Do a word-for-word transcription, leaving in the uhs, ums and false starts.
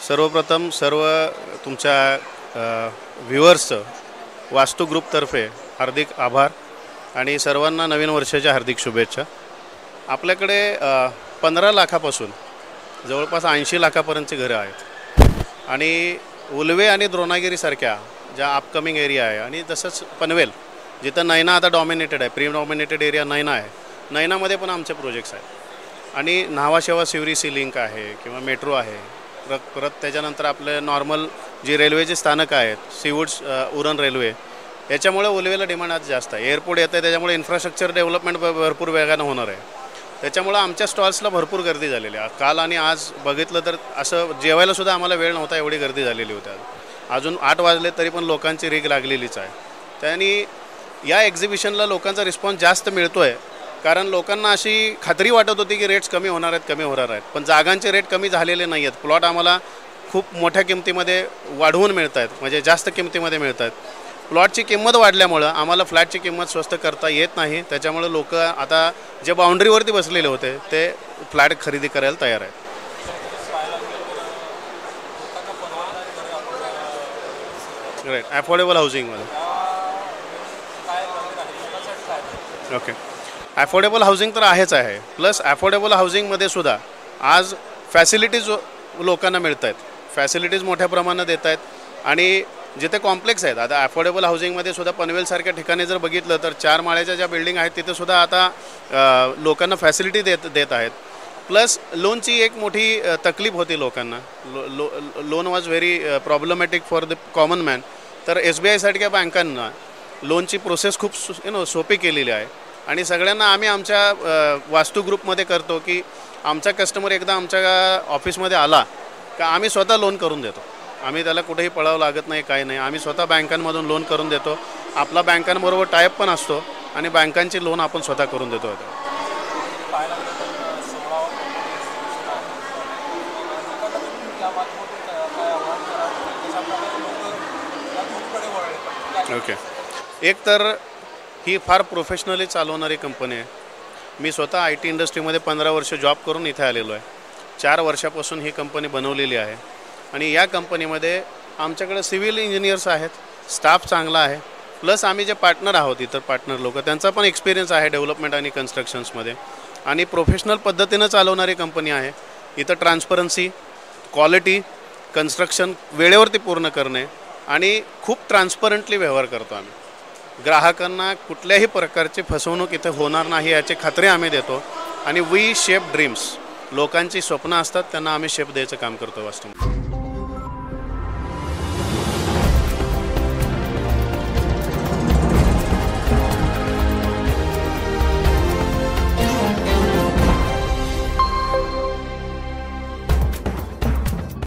सर्वप्रथम सर्व तुमच्या व्ह्युअर्सचं वास्तू ग्रुपतर्फे हार्दिक आभार आणि सर्वांना नवीन वर्षाच्या हार्दिक शुभेच्छा। आपल्याकडे पंधरा लाखापासून जवळपास ऐंशी लाखापर्यंतची घरं आहेत आणि उलवे आणि द्रोणागिरीसारख्या ज्या अपकमिंग एरिया आहे आणि तसंच पनवेल जिथं नैना आता डॉमिनेटेड आहे, प्री डॉमिनेटेड एरिया नैना आहे, नैनामध्ये पण आमचे प्रोजेक्ट्स आहेत आणि न्हावाशेवा सिवरी सी लिंक आहे किंवा मेट्रो आहे। परत परत त्याच्यानंतर आपले नॉर्मल जी रेल्वेचे स्थानकं आहेत, सीवूड्स उरण रेल्वे, याच्यामुळे उलवेला डिमांड आज जास्त आहे। एअरपोर्ट येतं आहे त्याच्यामुळे इन्फ्रास्ट्रक्चर डेव्हलपमेंट भरपूर वेगानं होणार आहे। त्याच्यामुळे आमच्या स्टॉल्सला भरपूर गर्दी झालेली आहे। काल आणि आज बघितलं तर असं जेवायलासुद्धा आम्हाला वेळ नव्हता, एवढी गर्दी झालेली होती। अजून आठ वाजले तरी पण लोकांची रीग लागलेलीच आहे। त्यांनी या एक्झिबिशनला लोकांचा रिस्पॉन्स जास्त मिळतो आहे कारण लोकांना अशी खात्री वाटत होती की रेट्स कमी होणार आहेत कमी होणार आहेत पण जागांचे रेट कमी झालेले नाही आहेत। प्लॉट आम्हाला खूप मोठ्या किमतीमध्ये वाढवून मिळत आहेत, म्हणजे जास्त किमतीमध्ये मिळत आहेत। प्लॉटची किंमत वाढल्यामुळं आम्हाला फ्लॅटची किंमत स्वस्त करता येत नाही, त्याच्यामुळे लोक आता जे बाउंड्रीवरती बसलेले होते ते फ्लॅट खरेदी करायला तयार आहेत। राईट, ॲफोर्डेबल हाऊसिंगमध्ये ओके ॲफोर्डेबल हाऊसिंग तर आहेच आहे, प्लस ॲफोर्डेबल हाऊसिंगमध्ये सुद्धा आज फॅसिलिटीज लोकांना मिळत आहेत, फॅसिलिटीज मोठ्या प्रमाणात देत आहेत आणि जिथे कॉम्प्लेक्स आहेत आता ॲफोर्डेबल हाऊसिंगमध्ये सुद्धा पनवेलसारख्या ठिकाणी जर बघितलं तर चार माळ्याच्या ज्या बिल्डिंग आहेत तिथे सुद्धा आता लोकांना फॅसिलिटी देत देत आहेत। प्लस लोनची एक मोठी तकलीफ होती लोकांना, लो लो loan was very problematic for the common man, तर एस बी आयसारख्या बँकांना लोनची प्रोसेस खूप यु नो सोपी केलेली आहे आणि सगळ्यांना आम्ही आमच्या वास्तू ग्रुपमध्ये करतो की आमचा कस्टमर एकदा आमच्या ऑफिसमध्ये आला का आम्ही स्वतः लोन करून देतो। आम्ही त्याला कुठेही पळावं लागत नाही, काही नाही, आम्ही स्वतः बँकांमधून लोन करून देतो। आपला बँकांबरोबर टायअप पण असतो आणि बँकांची लोन आपण स्वतः करून देतो। ओके, एक तर ही फार प्रोफेशनली चालवणारी कंपनी आहे। मी स्वतः आय टी इंडस्ट्रीमध्ये पंधरा वर्ष जॉब करून इथे आलेलो आहे। चार वर्षापासून ही कंपनी बनवलेली आहे आणि या कंपनीमध्ये आमच्याकडे सिव्हिल इंजिनियर्स आहेत, स्टाफ चांगला आहे, प्लस आम्ही जे पार्टनर आहोत इतर पार्टनर लोक त्यांचा पण एक्सपिरियन्स आहे डेव्हलपमेंट आणि कन्स्ट्रक्शन्समध्ये आणि प्रोफेशनल पद्धतीनं चालवणारी कंपनी आहे। इथं ट्रान्सपरन्सी, क्वालिटी, कन्स्ट्रक्शन वेळेवरती पूर्ण करणे आणि खूप ट्रान्सपरंटली व्यवहार करतो आम्ही। ग्राहकांना कुठल्याही प्रकारची फसवणूक इथे होणार नाही याची खात्री आम्ही देतो आणि वी शेप ड्रीम्स, लोकांची स्वप्न असतात त्यांना आम्ही शेप द्यायचं काम करतो वास्तवामध्ये।